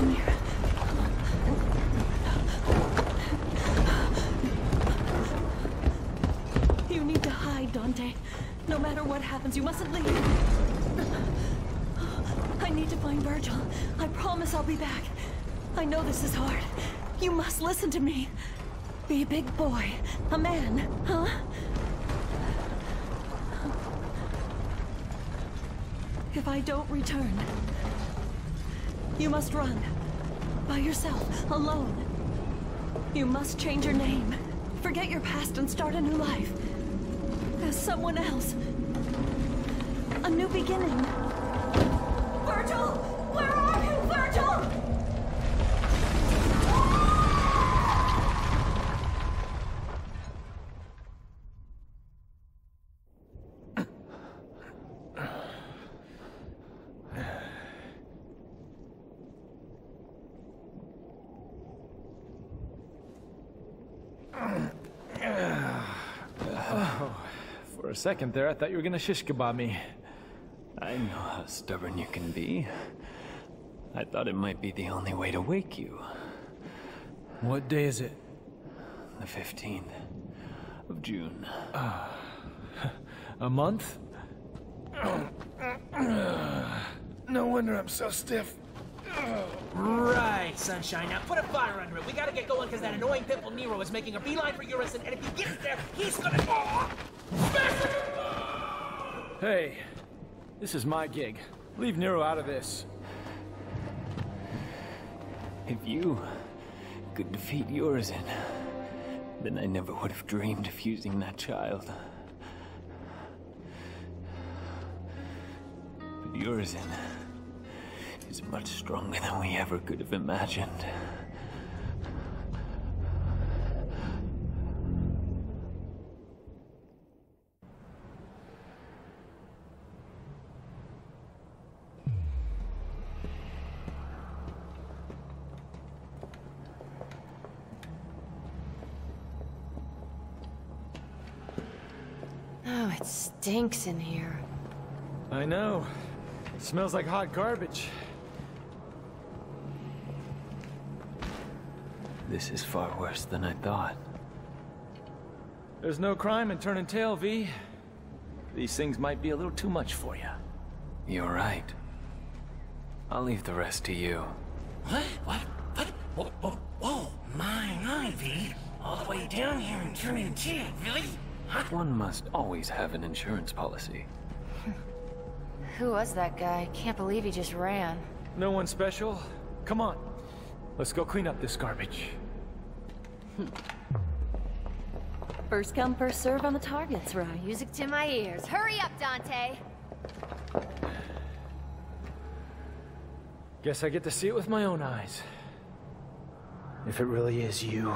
Come here. You need to hide, Dante. No matter what happens, you mustn't leave. I need to find Virgil. I promise I'll be back. I know this is hard. You must listen to me. Be a big boy. A man, huh? If I don't return, you must run. By yourself, alone. You must change your name. Forget your past and start a new life. As someone else. A new beginning. Virgil! Where are you, Virgil? For a second there, I thought you were gonna shish kebab me. I know how stubborn you can be. I thought it might be the only way to wake you. What day is it? The 15th of June. A month? No wonder I'm so stiff. Right, Sunshine. Now put a fire under it. We gotta get going because that annoying pimple Nero is making a beeline for Urison, and if he gets there, he's gonna... Hey, this is my gig. Leave Nero out of this. If you could defeat Urizen, then I never would have dreamed of using that child. But Urizen is much stronger than we ever could have imagined. Oh, it stinks in here. I know. It smells like hot garbage. This is far worse than I thought. There's no crime in turning tail, V. These things might be a little too much for you. You're right. I'll leave the rest to you. What? Whoa, my, V. All the way down here and turning tail, really? Huh? One must always have an insurance policy. Who was that guy? Can't believe he just ran. No one special? Come on. Let's go clean up this garbage. First come, first serve on the targets, right? Music to my ears. Hurry up, Dante! Guess I get to see it with my own eyes. If it really is you.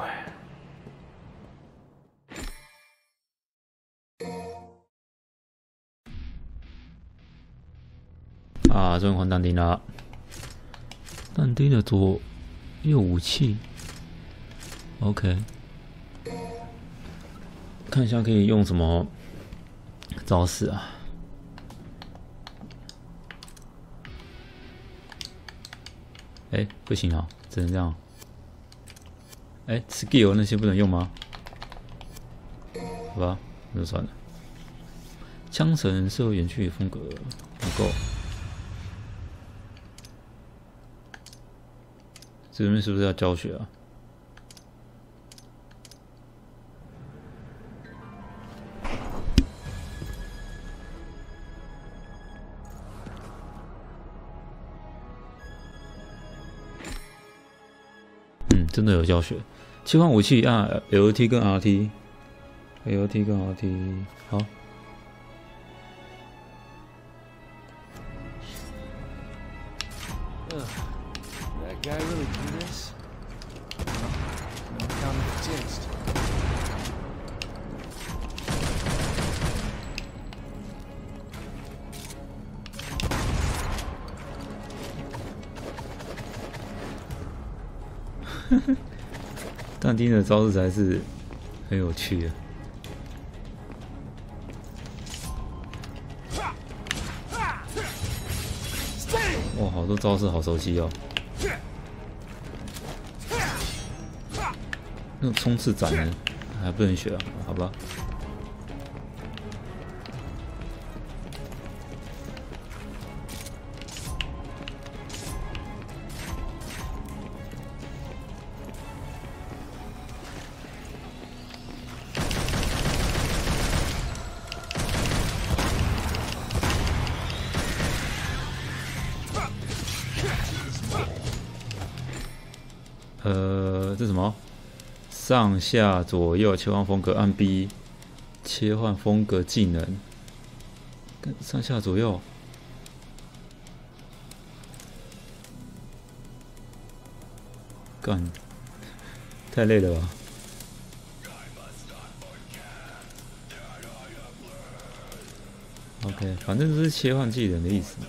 啊，终于换但丁了。但丁的左右武器 ，OK。看一下可以用什么招式啊？哎，不行啊，只能这样。哎 ，skill 那些不能用吗？好吧，那就算了。枪神适合远距离风格不够。这边是不是要教学啊？真的有教学。切换武器啊 ，LT 跟 RT，LT 跟 RT， 好。 That guy really do this? No counting the jinxed. 但丁的招式才是很有趣的。哇，好多招式好熟悉哦。 那种冲刺斩呢，还不能学啊？好吧。这什么？上下左右切换风格，按 B 切换风格技能。上下左右，干，太累了吧？OK， 反正就是切换技能的意思嘛。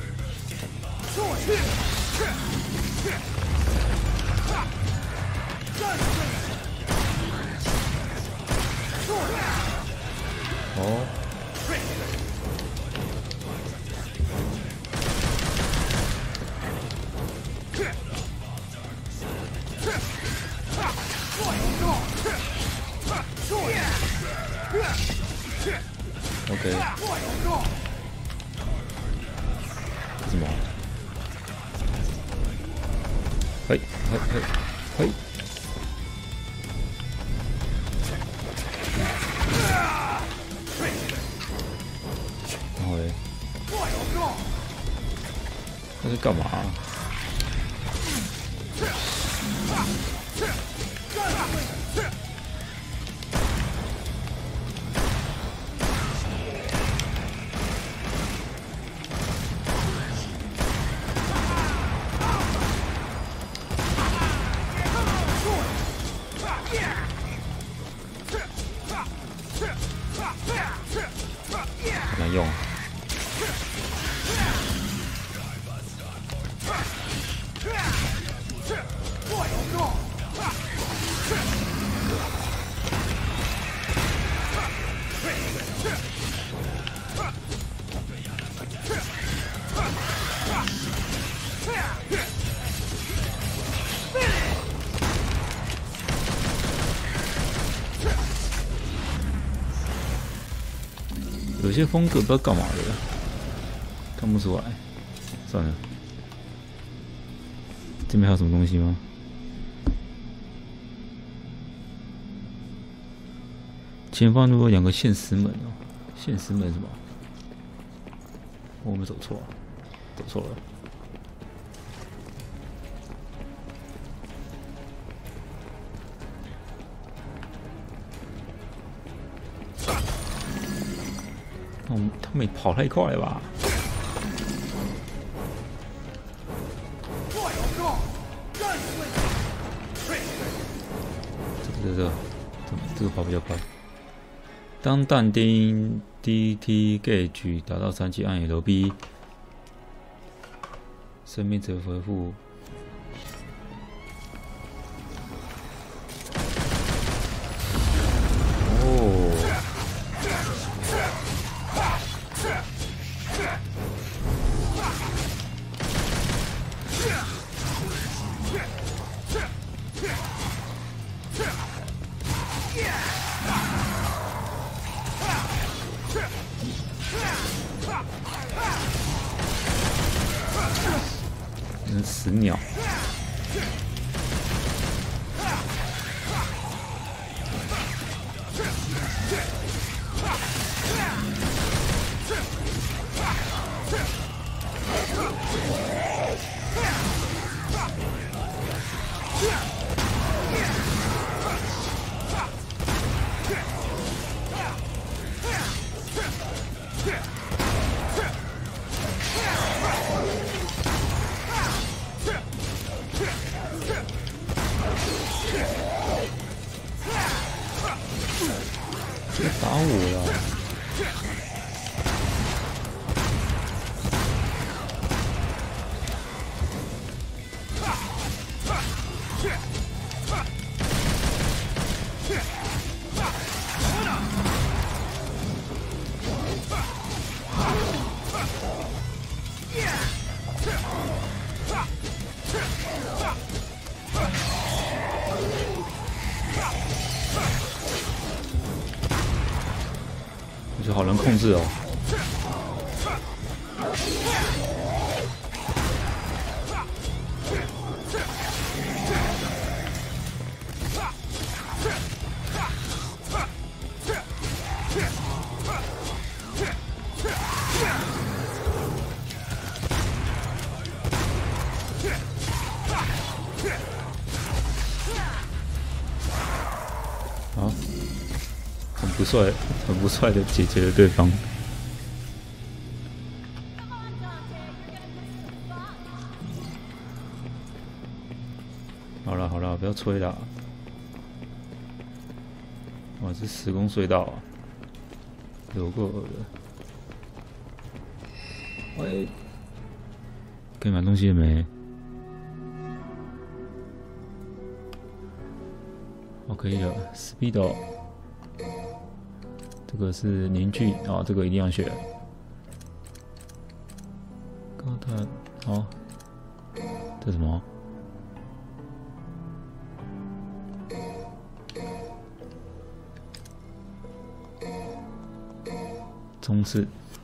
哦。OK。什么？嘿，嘿，嘿，嘿。然后嘞？那是干嘛啊？难用。有些风格不知道干嘛的，看不出来。算了，这边还有什么东西吗？前方如果2个现实门哦，现实门什么？我有没有走错啊？走错了。他们也跑太快了吧？这个跑比较快。当但丁 DT gauge 达到3级，按 LB， 生命值恢复。死鸟！ 好难控制哦。好，很不帅的解决了对方。好了，不要吹了。哇，这时空隧道啊，有够恶的。喂，可以买东西了没？哦，可以了 ，Speedo。这个是凝聚哦，这个一定要学。高碳，好，这什么？冲刺。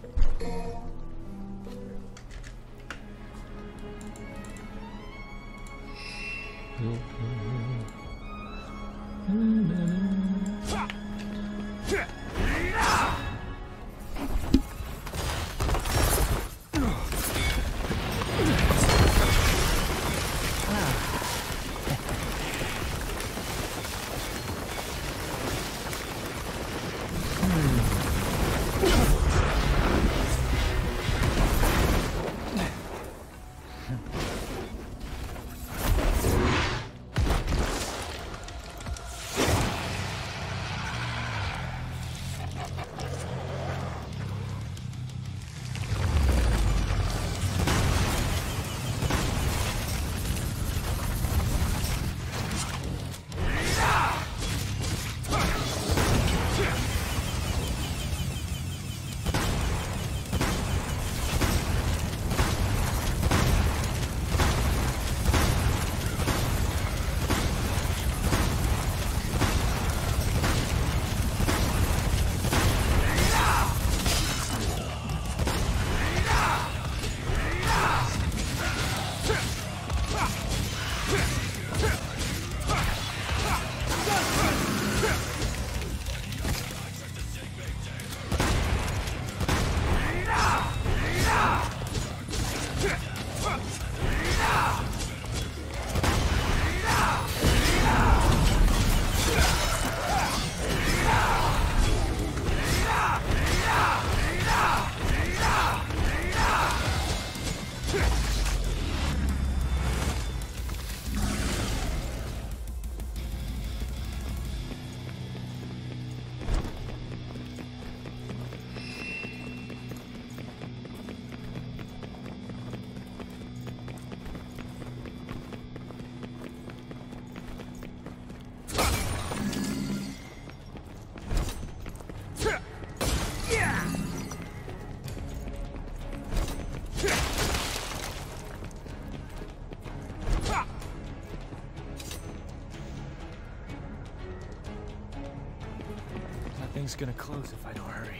Thing's gonna close if I don't hurry.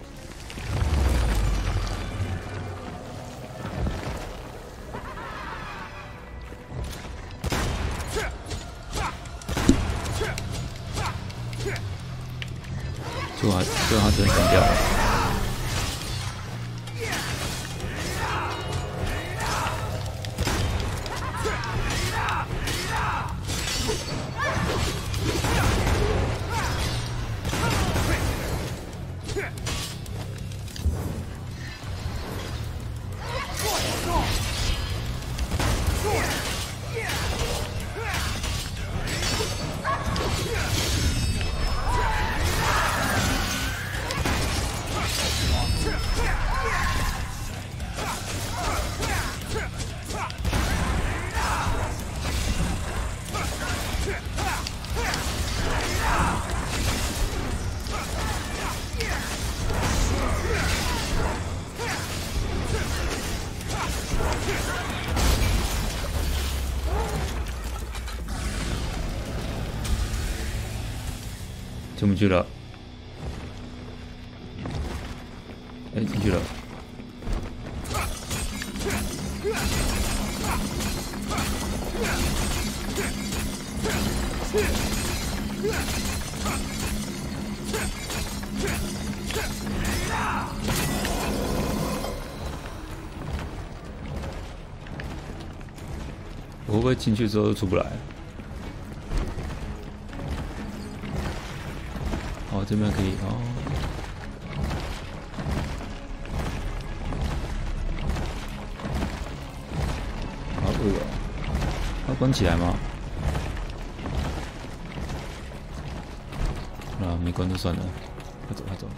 最后他真的干掉了。进不去了。 去了。我会不会进去之后就出不来？哦，这边可以哦。好饿哦，要关起来吗？啊，没关就算了，快走快走。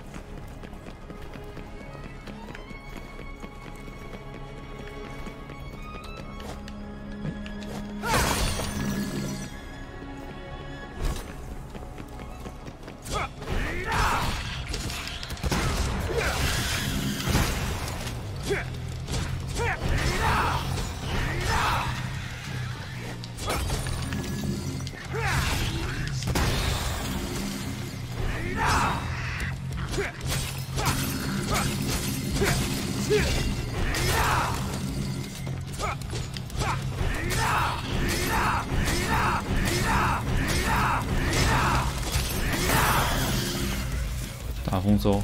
大丰收。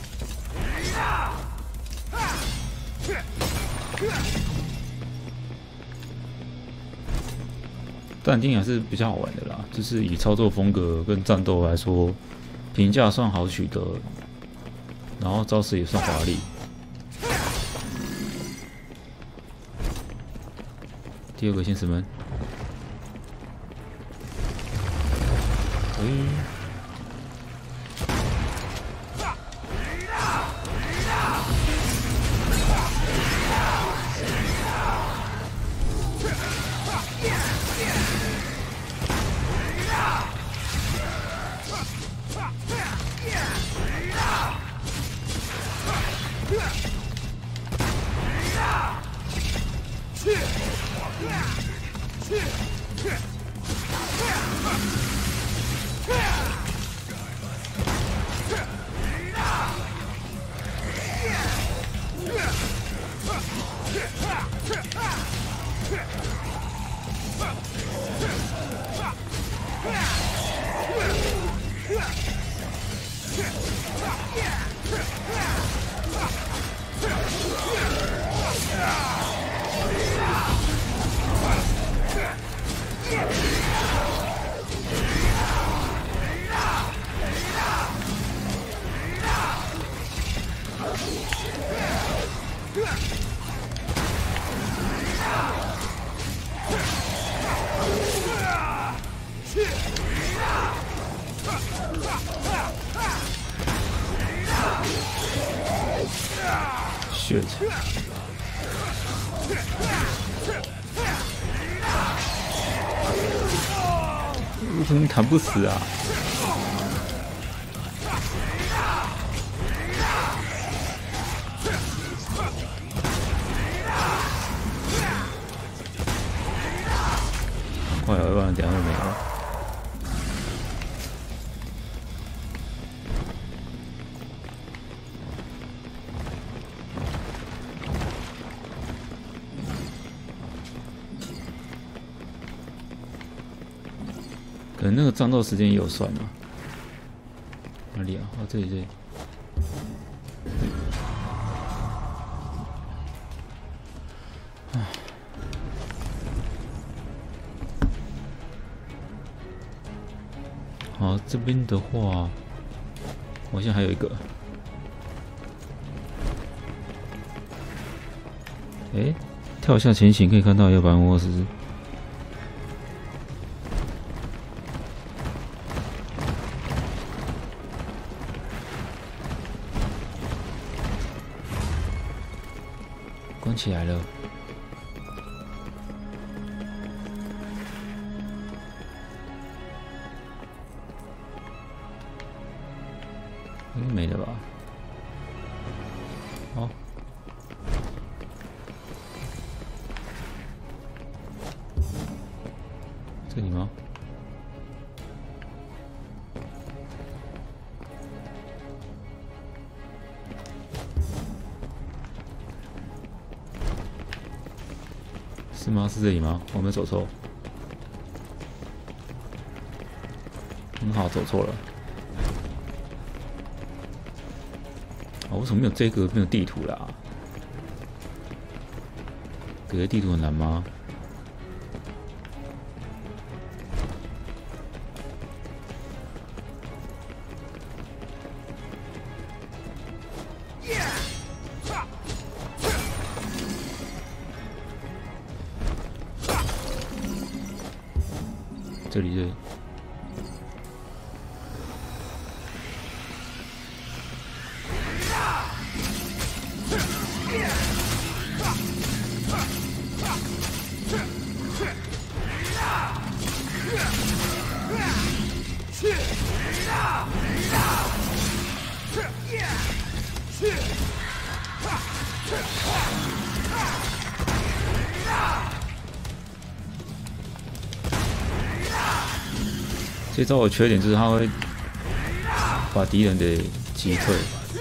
但定还是比较好玩的啦，就是以操作风格跟战斗来说，评价算好取得，然后招式也算华丽。第二个现实门，shit！ 为什么砍不死啊？快了，要不然等下就没了。可能那个战斗时间也有算嘛？哪里啊？哦，这里这里。好，这边的话，好像还有一个。哎，跳下前行可以看到，要不然我是。关起来了。应该没了吧？好。这里吗？ 是吗？是这里吗？我没有走错。很好，走错了。啊，为什么没有这个没有地图啦？给个地图很难吗？这里。这招的缺点就是它会把敌人给击退。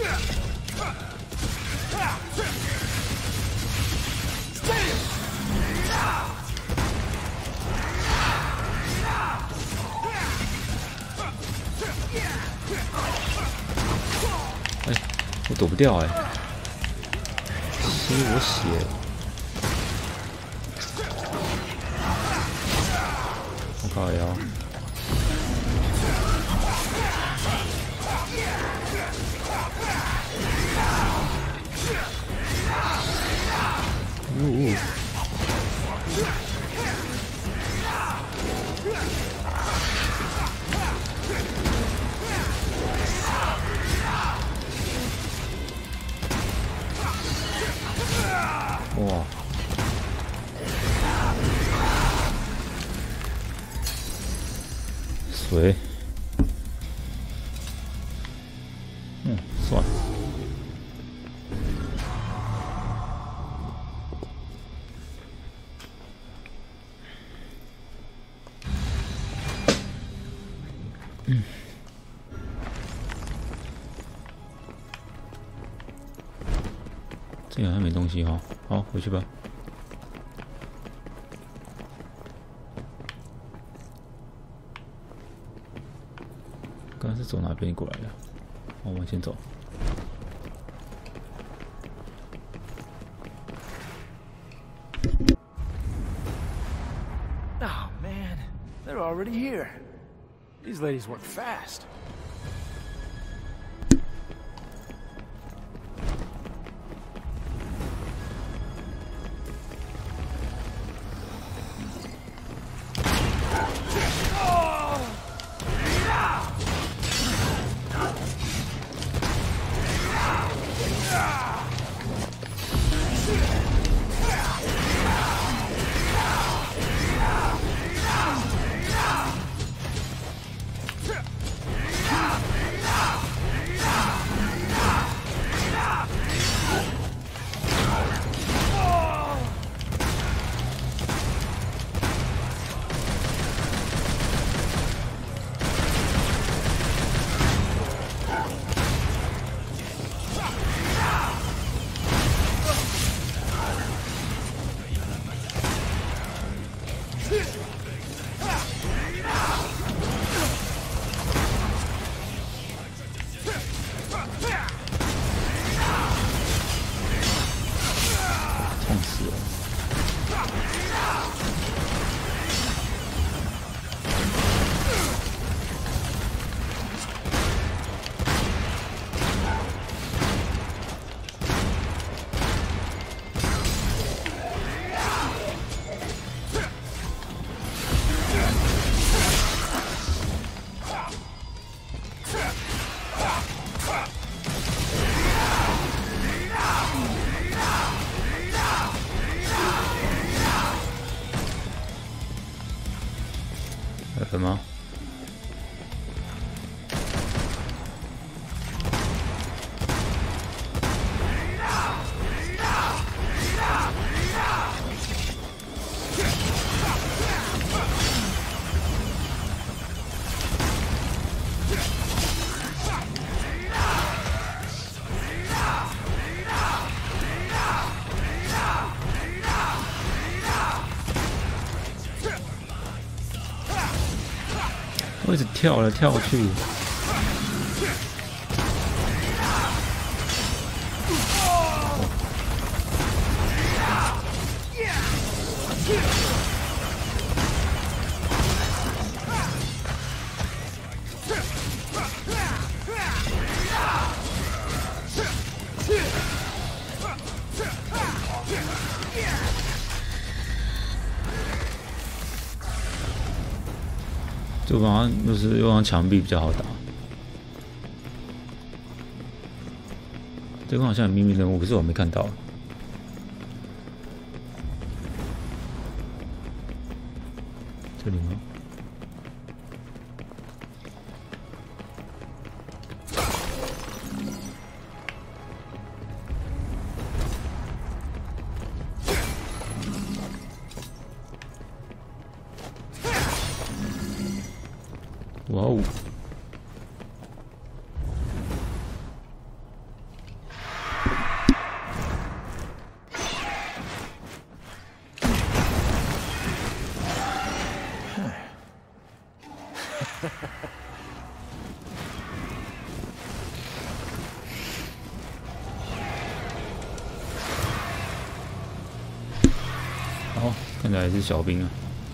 哎，我躲不掉哎，吸我血！我靠腰！哇！水，算了。这个好像没东西哈，好，回去吧。刚刚是走哪边过来的？我往前走。 Oh man, they're already here. These ladies work fast. 什么？ 会一直跳来跳去。这个好像就是用上墙壁比较好打。这个好像有秘密任务，可是我没看到。这里吗？哇哦！好，看起来是小兵啊。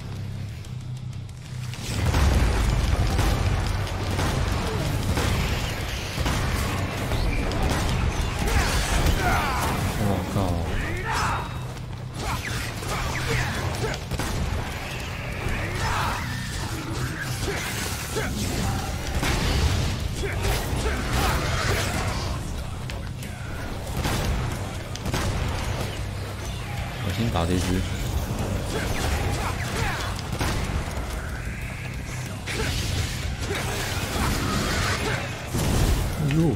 我先打这只。哎呦！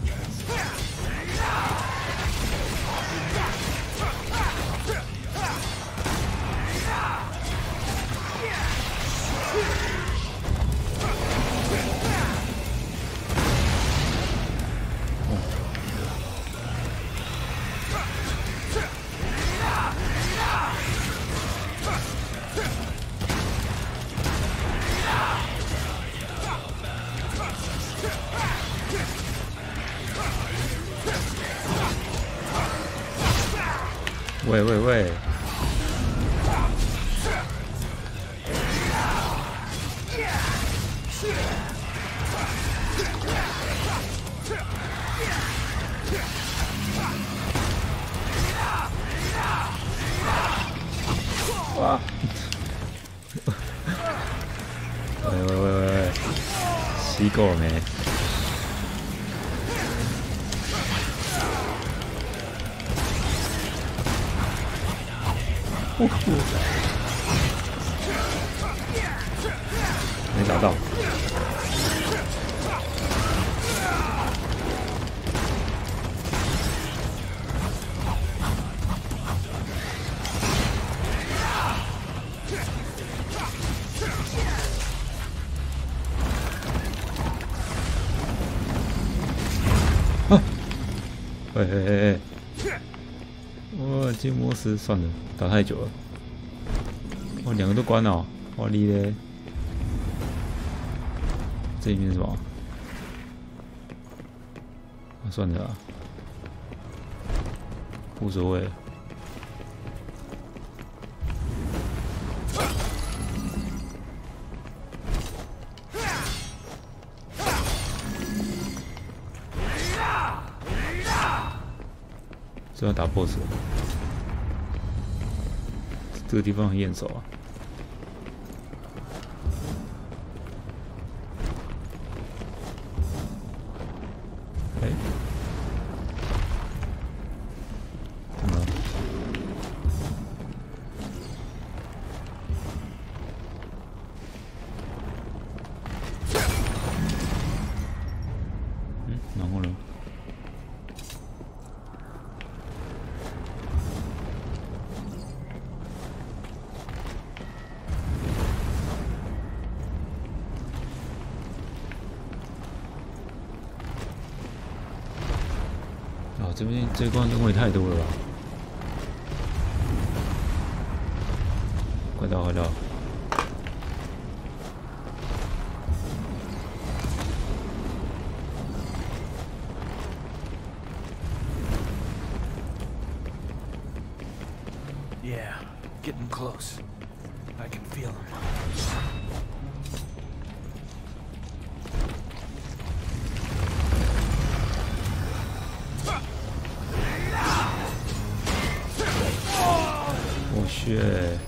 喂喂喂！哇！喂喂喂喂喂！吸够了没？没打到。啊！喂喂喂！我进魔石算了，打太久了。哇，两个都关了、哦，哇哩嘞！这里面是什么？啊，算了啦，无所谓。这要打 BOSS 了，这个地方很眼熟啊。哎，怎么了？嗯，然后呢？哦，这边这关任务也太多了吧！快到快到！ getting close. I can feel them. 我去！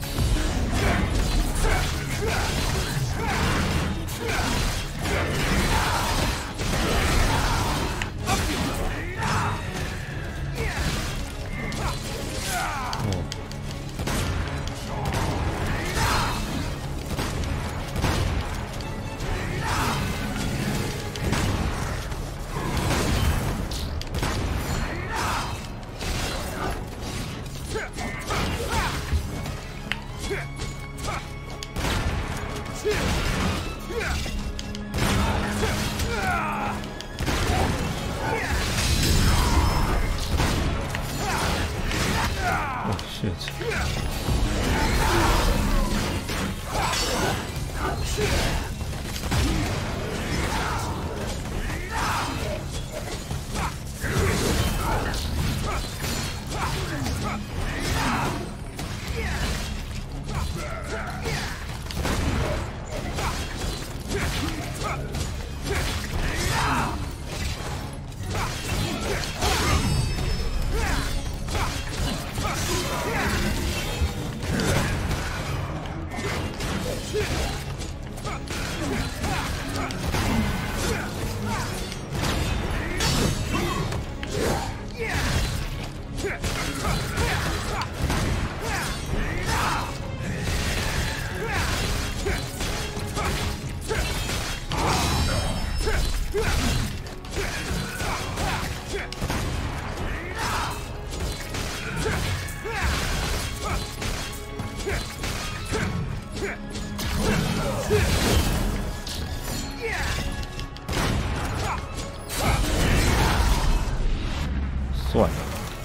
算了。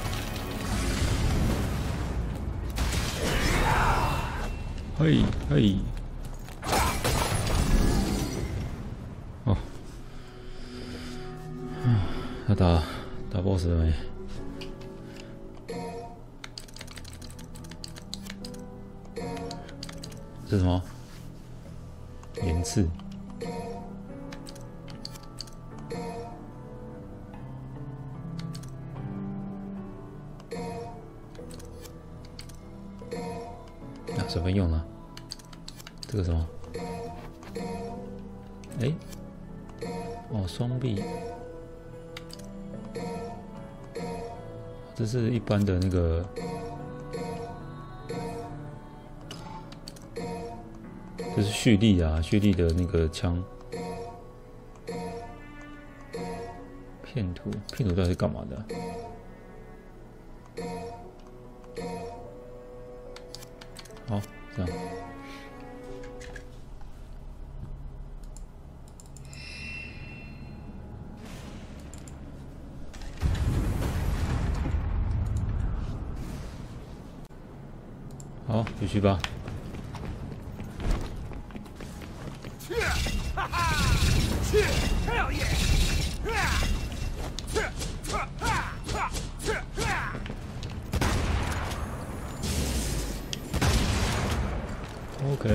嘿，嘿。哦，要打 BOSS 了没？这是什么？岩刺。随便用了，这个什么？哎，哦，双臂，这是一般的那个，这是蓄力啊，蓄力的那个枪。片图到底是干嘛的啊？好，这样。好，继续吧。OK。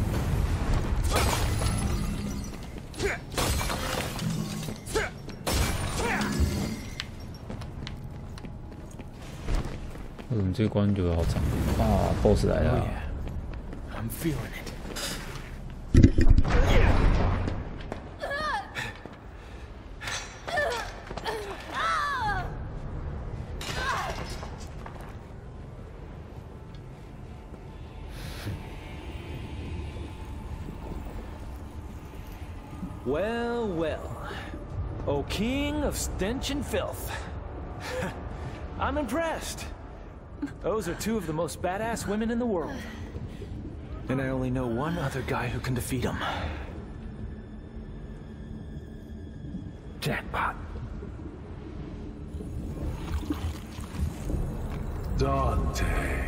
为什么这关觉得好长啊 ？BOSS 来了。 I'm feeling it. Well, well. O king of stench and filth. I'm impressed. Those are two of the most badass women in the world. And I only know one other guy who can defeat them. Jackpot. Dante.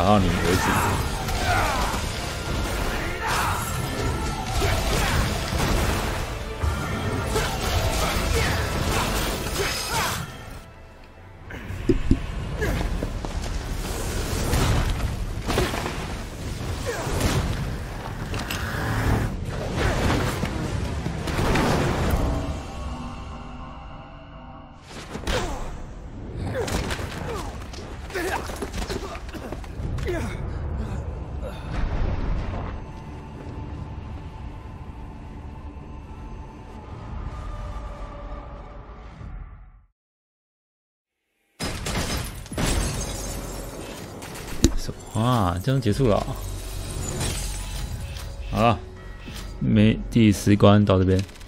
打到你为止。啊，这样结束了、好了，第10关到这边。